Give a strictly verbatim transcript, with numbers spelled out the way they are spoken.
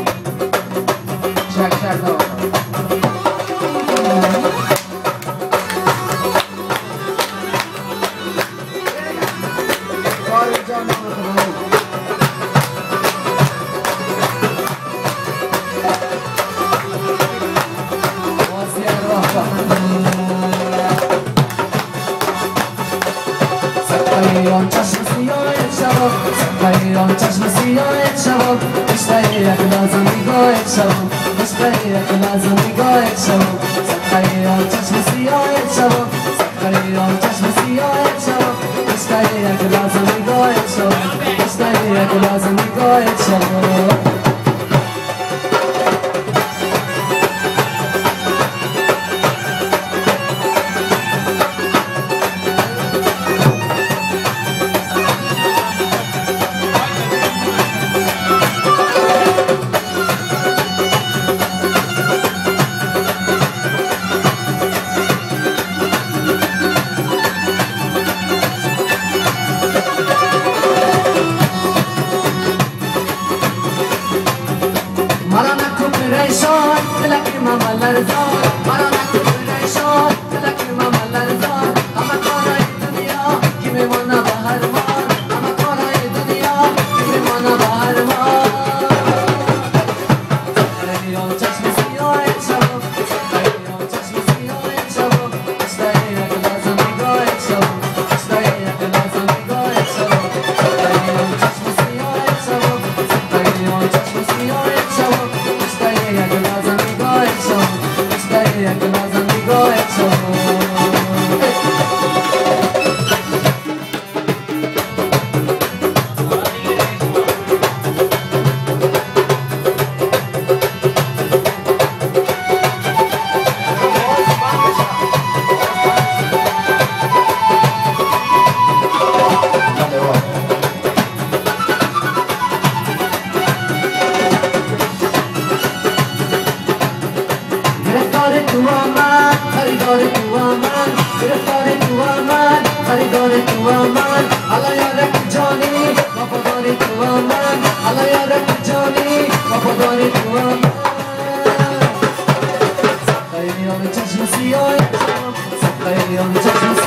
Check, check, no. سقایان چشم سیاه شباب سقایان چشم سیاه شباب مشتاق یک لازم نگاه شباب مشتاق یک لازم نگاه شباب سقایان چشم سیاه شباب سقایان چشم سیاه شباب مشتاق یک لازم نگاه شباب مشتاق یک لازم نگاه شباب Rashon, like Mama Larzan, Marana Rashon, like Mama Larzan. I'm a Kora Dunia, give me one of Harman. I'm a Kora Dunia, give me one of Harman. Let me all touch me, see your head show. Let me all touch me, see your head show. Stay at the last of me, go ahead show. Stay at the last of me, go ahead show. Let me all touch me, see your head show. Let me all touch me, see your head show. Stay at the last of me, go ahead show. Stay at the last of me, go ahead show. Tu aman, haridore tu aman, girftare tu aman, haridore tu aman, Allah yarak jani, wafadare tu aman, Allah yarak jani, wafadare tu aman. Sakayni on chashma siyoy, sakayni on chashma